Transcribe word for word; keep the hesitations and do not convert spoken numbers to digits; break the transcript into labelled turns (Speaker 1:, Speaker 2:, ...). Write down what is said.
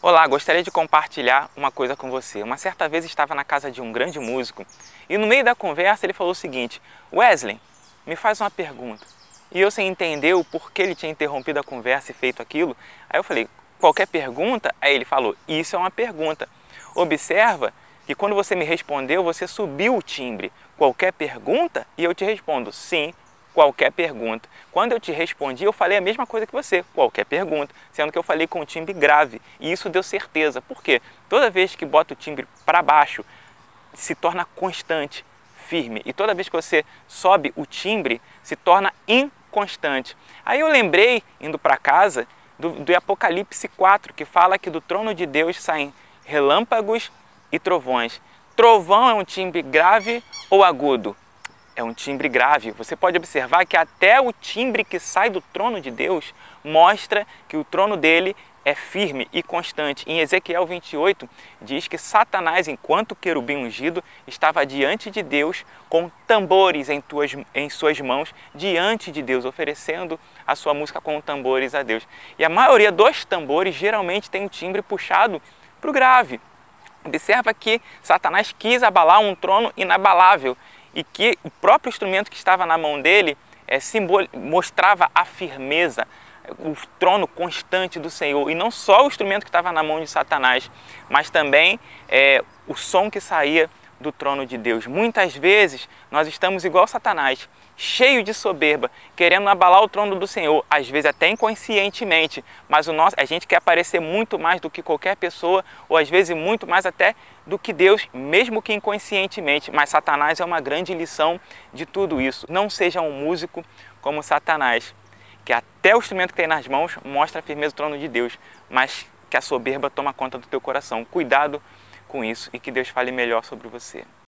Speaker 1: Olá, gostaria de compartilhar uma coisa com você. Uma certa vez estava na casa de um grande músico e no meio da conversa ele falou o seguinte: Wesley, me faz uma pergunta. E eu, sem entender o porquê ele tinha interrompido a conversa e feito aquilo, aí eu falei: qualquer pergunta? Aí ele falou: isso é uma pergunta. Observa que quando você me respondeu, você subiu o timbre. Qualquer pergunta? E eu te respondo: sim, qualquer pergunta. Quando eu te respondi, eu falei a mesma coisa que você, qualquer pergunta, sendo que eu falei com um timbre grave, e isso deu certeza. Por quê? Toda vez que bota o timbre para baixo, se torna constante, firme, e toda vez que você sobe o timbre, se torna inconstante. Aí eu lembrei, indo para casa, do, do Apocalipse quatro, que fala que do trono de Deus saem relâmpagos e trovões. Trovão é um timbre grave ou agudo? É um timbre grave. Você pode observar que até o timbre que sai do trono de Deus mostra que o trono dele é firme e constante. Em Ezequiel vinte e oito diz que Satanás, enquanto querubim ungido, estava diante de Deus com tambores em, tuas, em suas mãos, diante de Deus, oferecendo a sua música com tambores a Deus. E a maioria dos tambores geralmente tem o timbre puxado para o grave. Observa que Satanás quis abalar um trono inabalável e que o próprio instrumento que estava na mão dele é, simbol... mostrava a firmeza, o trono constante do Senhor. E não só o instrumento que estava na mão de Satanás, mas também é, o som que saía do trono de Deus. Muitas vezes nós estamos igual Satanás, cheio de soberba, querendo abalar o trono do Senhor, às vezes até inconscientemente, mas o nosso, a gente quer aparecer muito mais do que qualquer pessoa, ou às vezes muito mais até do que Deus, mesmo que inconscientemente. Mas Satanás é uma grande lição de tudo isso. Não seja um músico como Satanás, que até o instrumento que tem nas mãos mostra a firmeza do trono de Deus, mas que a soberba toma conta do teu coração. Cuidado com isso e que Deus fale melhor sobre você.